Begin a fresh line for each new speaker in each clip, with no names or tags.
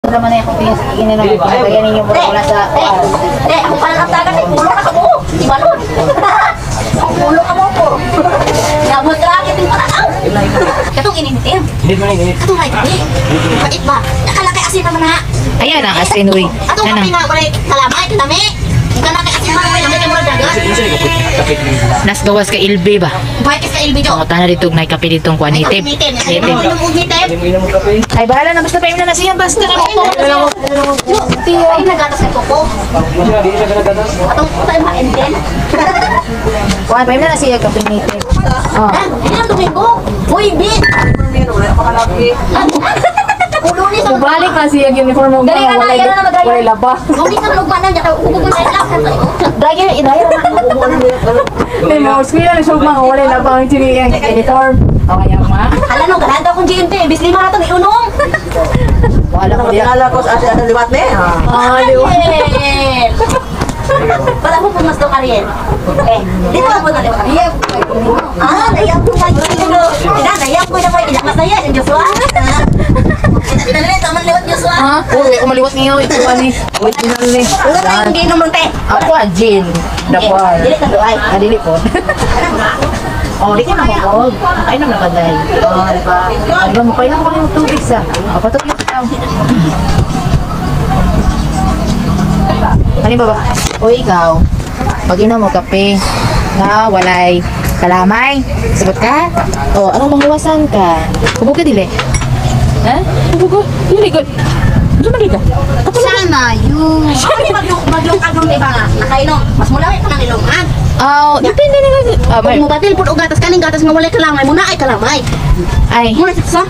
naman na yung kumpiyas. Ininom ko. Kaya ninyo mula wala sa...
Ako pala ang tagan eh. Pulo ka mo. Di ba nun? Pulo ka mo po. Nabot ka lang. Ito yung parang. Katong inintim.
Init mo na, init.
Katong ay kami. Bait ba? Nakala kay asin naman ha.
Ayan ang asin, uy.
Atong kami nga. Wala kalamay. Kanami. Ika na kay asin naman. Kanami kay mula dagat.
Nas gawas ka ilbe ba?
Bait ka ilbi jo.
O, tana dito. May kape dito ang kuanitim.
Umitin. Umitin.
Inom mo kape.
Ay, bahala na. Basta pa na siya. Basta na mo.
Ay, nagatas kay Coco.
Di siya ganagatas.
Atong tayo ma-enden.
Kuhan pa na siya kape nitin. Oh.
Hindi ang Domingo. Uy, Bin. Ulo ni sa
Balik na siya uniform mo.
Dali ka na, yan na mag-dry.
Wala laba.
Gawin ka lugman na dyan. Ubog na lang.
Dryer, i-dryer na. May mga skwila na siya wala laba ang siniyang uniform. O kaya ma.
Hala no, ganado akong GMT. Bis lima na ito, iunong.
Wala ko diya.
Nalala ko sa asa liwat ni.
Ariel! Wala mo pumas doon, Ariel. Eh, dito ako na liwat. Nayab ko na yun. Nayab ko na mo. Ilakas na yan, yung Joshua. Pinalala, taman liwat, Joshua.
Ha? Uy, umaliwat niyo. Ito ni. Original ni.
Wala na yung ginom ng te.
Ako ang gin. Dapar.
Dili ka doon ay.
Adili po. Oh, di ka na mahulog. Ay, naman nakaday. Oh, di ba? Di ba, mukha lang ko yung tubig sa. Patok yung tao. Ano ba ba? O ikaw, pag inom mo kape, na walay kalamay, sagot ka? O, anong manghiwasan ka? Hubog ka dili? Ha? Hubog ka? Dili ka? Ano man ka?
Sana yun. Sabi maglong agong di ba nga? Nakainom. Mas mula ka ng ilongan.
Oh, depende na lang.
Kung mo batil po o gatas kaning gatas nga walay kalamay muna ay kalamay.
Ay.
Muna sa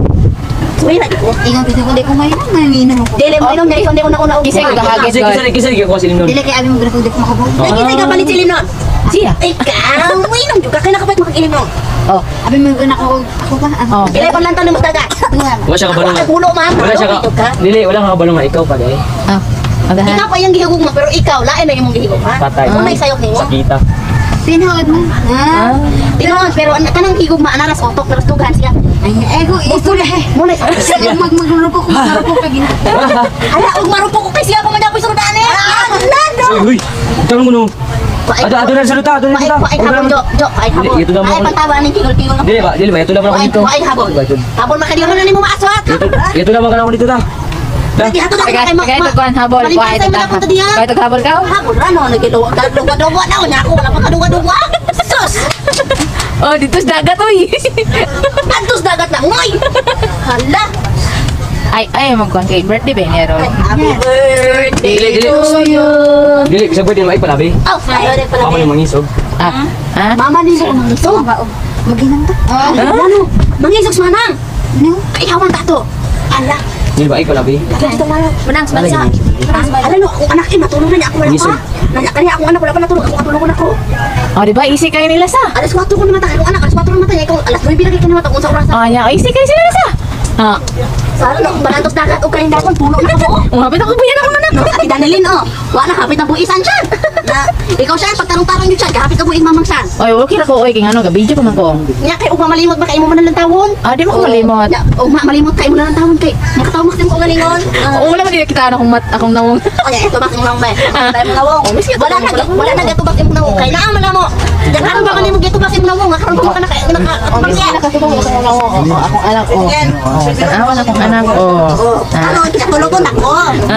Suwi na dito.
Ingon dito ko manginom ako.
Dili mo inom dahil hindi ko na
Kisay ko gahagit
Kasi
doon.
kisa ko kasi nun.
Dili kay abi mo grafo dito makabog.
Lagi ka palit silim nun.
Siya?
Ikaw, inom juga. Kaya nakapit makikilim nun.
Oh.
Abi mo ako ba?
Oh.
Ilay pa lang tayo ng magdagat.
Wala siya kabalong.
Ay, pulo, ma'am.
Wala siya
Ito ka.
Dili, wala kang kabalong nga ikaw pa dahil.
Ah. Magahan.
Ikaw pa yung gihugog mo, pero ikaw, lain na yung mong gihugog, ha?
Patay.
Kung may sayok niyo.
Sakita.
Tinawad mo. Ha?
Tinoon, pero kanang higog maanaras, otok, naras tugan siya.
Ay ego ito na.
Muna sa
Sige magmagrupok ko marupok ka gina.
Hala, huwag marupok ko kasi ako madapoy sa rudaan eh. Lando!
Uy, tanong mo no. Ado na sa luta, ado na sa luta.
Paay habon, Jo. Jo, paay habon.
Ito na mo.
Ay, pantawa ng kigol-kigol.
Dili ba, ito lang ako dito.
Paay habon. Habon, makadila mo na ni mo maaswat.
Ito lang ako dito ta.
Hindi, hato na
Tagay ito kuhan habol.
Palibasa mo na punta diyan.
Kahit ito habol ka?
Habon, ano, nagduwa-duwa na ako niya ako. Wala pang kaduwa-duwa. Sus!
Oh, dito sa dagat, uy.
Antos dagat na, ngoy! Hala!
Ay, magkuhan kay birthday ba niya, Ron?
Happy birthday
Dili.
to you!
Dili, kasi pwede naman ipalabi.
Oh, ayaw rin pala.
Ako yung mangisog.
Ah. Ha?
Mama ni mo mangisog.
Maginam ta.
Ano? Mangisog manang.
No.
Ay, hawan tato. Ala.
Dili ba ipalabi?
Ito manang. Manang, sa. Ala no, akong anak eh, matulog na niya ako wala
Mangisog.
pa. Kanya akong anak wala pa natulog. Ako matulog na ako.
Oh, di ba? Easy kayo nila sa.
Alas 4 ko naman tayo. Akong anak, alas 4 naman tayo. Ikaw, alas 9 lagi ka naman tayo sa oras.
Oh, yeah. Easy kayo sila sa. Ah.
Sana no, balantos dagat o kaling dagat, pulo na ako.
Umapit ako buyan ako na.
No, ati Danilin, oh. Wala, hapit na buisan siya. Na, ikaw siya, pagtarong-tarong yun siya. Hapit ka buis mamang siya.
Oy, okay ra ko. Oy, king ano, gabidyo pa man ko.
Nya, kay ugma malimot ba kayo mo man lang tawon?
Ah, di mo ko malimot.
Nya, ugma malimot kayo mo lang tawon kay. Makatawag mo ko galingon.
Oo, wala man din kita akong akong nawong.
O, nya, ito bakit mo lang ba? Tayo mo nawong. Wala na gato bakit mo nawong. Kay naaman na mo. Daghan ba kanimo gato bakit mo nawong? Karon ko ka
Mangya. Nakatulong ko sa nawong. Akong anak ko. Tanawan akong anak ko.
Ano, kinatulog ko na ko.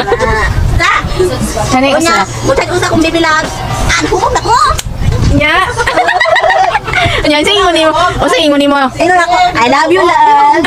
Ta.
Kani
O nya,
usa.
mutay usa kong bibilag. Ano ko na ko?
Nya. Nya sa ingon nimo. O sa ingon nimo.
Ino na ko. I love you, love.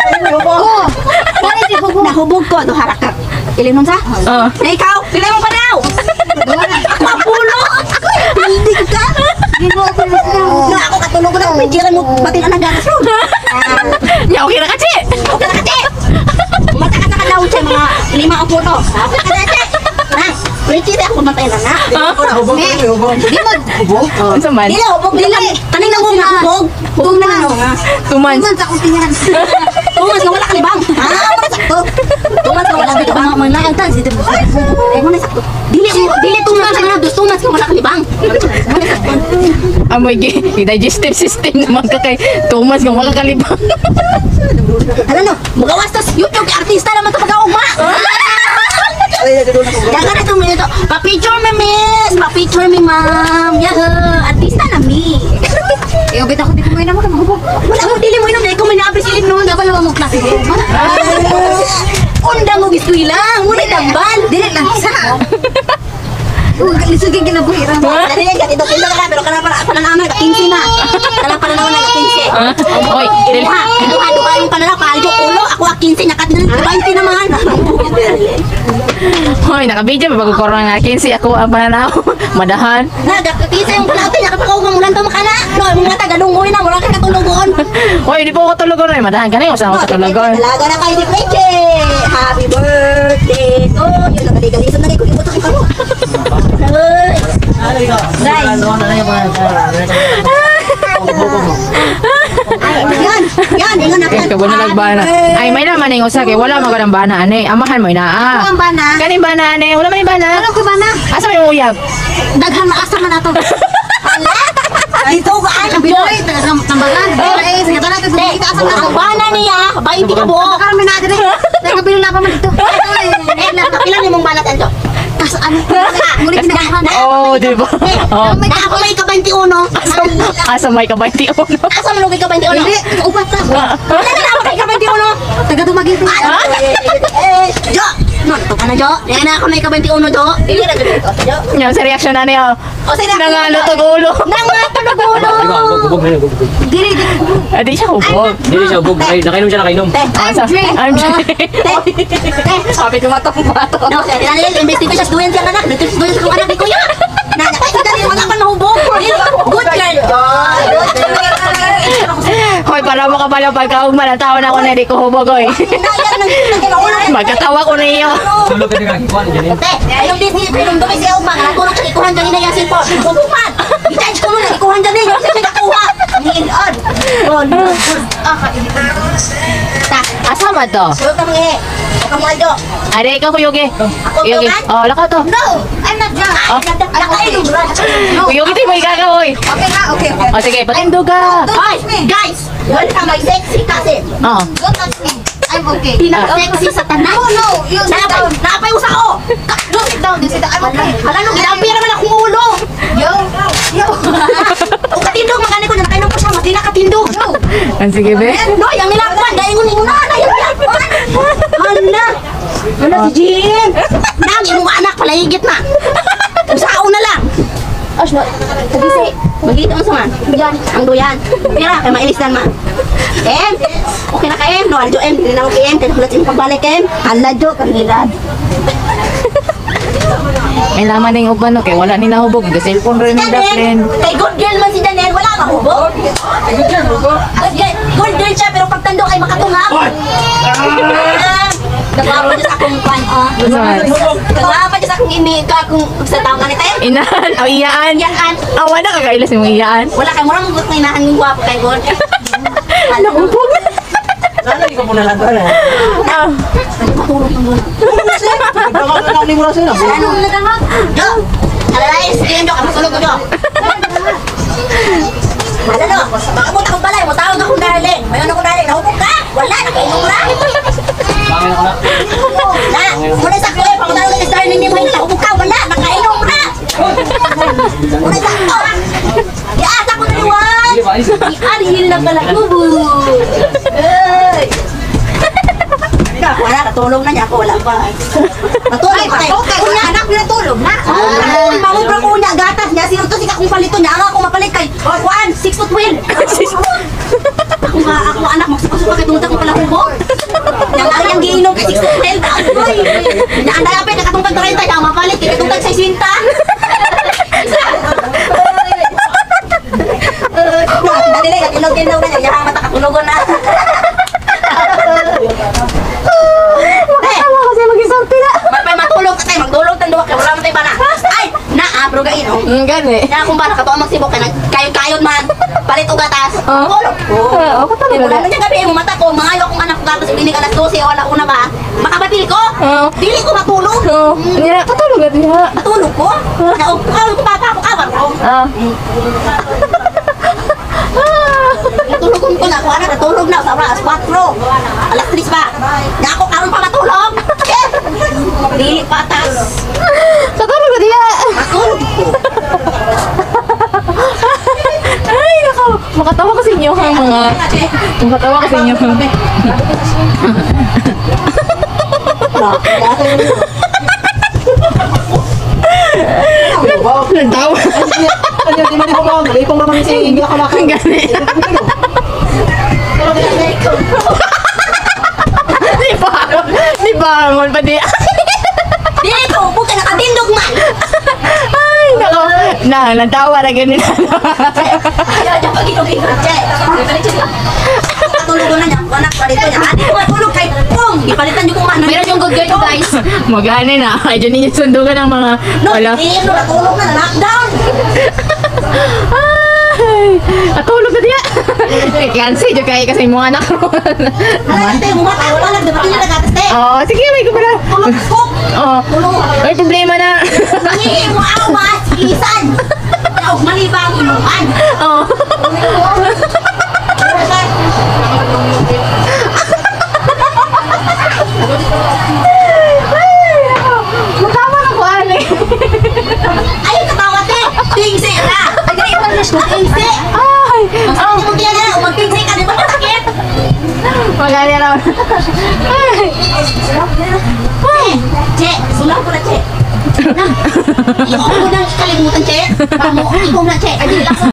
Nahubog ko, do harakak. Ilim nun sa?
Oh.
Na ikaw, pila mo pa daw. Mapulo. Hindi ka. Na ako katulog ko na pijiran mo pati na nagagas mo.
Nya okay ra ka, Chi.
Okay na kati. Mata ka nakalaw sa mga 5 o puno. Okay ka na kati. Na, Richie ako matay na na.
Hubog ko, hubog.
Di mo hubog.
Unsa man?
Dili hubog dili. Kaning nang hubog hubog. Hubog na no.
2 months.
Man sa kutingan.
Tumas na wala kalibang. Wala sakto. Tumas na wala dito mga manayang tan dito. Ay mo na sakto. Dili tumas na dos tumas na wala kalibang.
Amoy digestive system naman ka kay Thomas kung makakalibang.
Ano no? Magawas tas YouTube kay artista naman to pagkaugma. Jangan itu minuto. Pa-picture me miss, pa-picture me ma'am. Yeah, artista na mi.
Iyo bitaw ko di ko na makabubog.
Wala mo dili mo inom dahil ko may naapis ilim noon.
Dapat lang mo klase ko.
Undang mo gusto ilang. Muna tambal.
Dili lang isa. Lisugin kinabuhiran.
Dali yan, ito kilo ka na. Pero kana pananaman ka 15 na. Kana pananaman na 15.
Oy,
Duha yung kanala. Kaldo ulo. Ako 15. Nakat na 20 naman.
Hoy, naka-video pa bago corona nga 15 ako ang pananaw. Madahan.
Nagkakisa yung palaute. Nakapakaw ka mulan to makana. No, mga tagalungoy na. Wala ka katulugon.
Hoy, di po ako tulugon rin. Madahan ka na yung saan ako tulugon.
Talaga na kayo si Fleche. Happy birthday to you. Nagaligalis na rin ko. Ibutok ko mo. Guys. Yan, ingon na
Kaya ka nagbana. Ay, may naman yung usa kay wala magandang bana ane. Amahan mo ina.
Ang bana.
Kaning bana ane, wala man yung bana.
Ano ko bana?
Asa may uyab?
Daghan maasa man ato.
Dito ka ay
Biloy tambalan. Biloy sa katana to kita asa na.
ang bana niya, 20 ka buo.
Bakar mi na dire. Nagabilo na pa man dito.
Ilan yung banat anjo?
Tas ano? Muli kinabahan.
Oh, di ba? Oh.
Na ako may ka 21.
Asa may ka 21?
Asa mo ka 21?
Hindi, upat na.
Wala na ako kay ka 21.
Taga dumagi ko.
Jo, no, to kana Jo. Yan na ako may ka 21 Jo. Dili na Jo.
Yan sa reaksyon na niya.
O sila.
Nangalutog ulo.
Nangatulog ulo.
Bubog na yun, bubog.
Dili.
Di siya hubog.
Hindi siya bubog. Nakainom siya, nakainom.
I'm Sabi ko matong-matong.
No, sa tira nila investigation sa duyan siyang anak. Investigation sa anak ni Kuya. Na nakita rin wala pa nahubog. Good girl.
Hoy, para mo ka pala pagkaugman, ang tawa na ako na di ko hubog, oy. Magkatawa ko na iyo.
Tulog ka din kakikuan, dyan yun.
Ayong Disney, ayong dumi siya umang. Natulog siya ikuhan dyan na yung cellphone. Hubuman! I-charge ko muna, ikuhan dyan na. Siya nakuha. Need-on.
Asa man to?
Huwag ka mga Huwag ka mga Aldo.
Ada ikaw kuyugi. Kuyugi.
tugan?
Oh, lakaw to.
No, I'm not drunk.
Nakainom.
Kuyugi tayo mo ikaka, oy.
Okay ha, okay.
O sige, patindog ka.
Ay, guys! Wala ka may sexy kasi.
Oo.
Don't touch me. I'm okay.
Pinaka-sexy sa tanan.
No, you sit down.
Napay usa ko.
No, sit down. Sit down. I'm okay.
Hala, nung ginampi naman akong ulo.
Yo.
O katindog, magani ko na nakainom ko siya. Mati na katindog.
Ang sige, be.
No, yung nilakpan. Dahil ngunit na. Dahil nilakpan. Hala. Hala si Jean. Nang, yung mga anak pala higit na. Usao na lang. Osh, no. Pagisi. Magito mo sa man. Duyan. Ang duyan. Pira, kaya mailistan man. Em. Okay na ka, Em. No, aljo, Em. Hindi na ako kay Em. Kaya nakulat sa pagbalik, Em. Hala, Jo. Kanilad.
May laman din uban, no? Kaya wala ni nahubog. Nag-cellphone rin ng Daplin.
Kay good girl man si Daniel. Wala mahubog. Good girl siya, pero pagtando ay makatungap. Nagwapa siya sa akong pan. Nagwapa siya sa akong kung sa taong ganito.
Inahan. O, iyaan.
Yan.
Awa na kakailas yung iyaan.
Wala kay murang mga inahan ng gwapo kay God.
Nahubog.
Sana hindi ka muna lang doon,
Ah.
Ano na tama? Jo. Alalay, sige Jo, kamatulog ko Jo. Wala no, makapunta akong balay, matawag akong darling. May ano ko darling, nahubog ka? Wala, nakainom lang.
Bangin ako na.
Na, muna sa kuya, pangutalo ng darling niya, may nahubog ka? Wala, nakainom na. Muna sa kuya. Yaasa ko na liwan.
Sige, bais.
Iarihil na pala kubo. Ay. Wala, natulog na niya ako, wala pa. Natulog pa tayo.
Okay, kunya anak niya tulog na.
Ay, mamubra ko niya, gatas niya. Sino to si kakong palito niya? Ako mapalit kay 1, 6 to 12. Ako anak, magsipasok pa kay tungtang ko pala kubo. Yang giinom kay 6 to 12. Ay, ang dalapit, nakatungtang 30. Yang mapalit kay tungtang 60. Dali, katinog-tinog na niya. Yang mata katulogon na.
Makatawa kasi mag-isorti na.
May matulog ka tayo, magdulog tayo duwa kay wala man tayo bana. Ay, naabro ga ino.
Gani.
Na kung bana katuwa magsibok ka kayon-kayon man. Palit og gatas.
Oh.
Tulog ko.
Oo, katulog
Wala
na.
na niya gabi mo mata ko, mga ayaw kong anak ko gatas binig alas 12 o wala una ba? Makabatil ko?
Oo.
Dili ko matulog.
Oo. Nga, katulog na diha.
Matulog ko? Na ko papa ko kawan ko.
Ah.
Karon ko na, kuha na, natulog na sa alas 4. Alas 3 pa. Na ako karon pa matulog. Dili patas.
Katulog na diya.
Matulog ko.
Ay, nako. Makatawa ko sa inyo ang mga... Makatawa ko sa inyo. Nagtawa.
Di ba mo mali kung naman si hindi ako
Ang gani. Di bangon pa di.
Dili ko, buka nakatindog man.
Ay, nako. Natawa na ganito.
Ayaw niya pag-inog-inog. Che, katulog ko na niya. Anak pa dito niya. Ate ko, tulog kay Pong. Ipalitan niyo kung ano.
Meron yung good guide guys. Magani na. Ay, dyan ninyo sundugan ng mga...
No,
Wala.
hindi. Natulog na. Lockdown.
Ay, atulog na diya. Kansi, dyan kayo kasi mga anak ko.
Ate, mumata ko lang. Dapat niya nagkateste.
Oo, sige, may ko pala.
Tulog ko.
Oo.
Tulog.
May problema na.
Nangihin mo awas. Isan. Tawag malibang inuman.
Oo. Matama na ko, Ali.
Ay, katawa, te. Tingsi na. Ay, ganyan pa na siya. Tingsi.
Ay,
Ang sakit mo kaya na. Umag-tingsi ka. Di ba sakit?
magani na. Ay.
Che, sulang ko na, Che. Na. Ikaw mo nang kalimutan, Che. Ikaw mo na, Che. Ay, di lang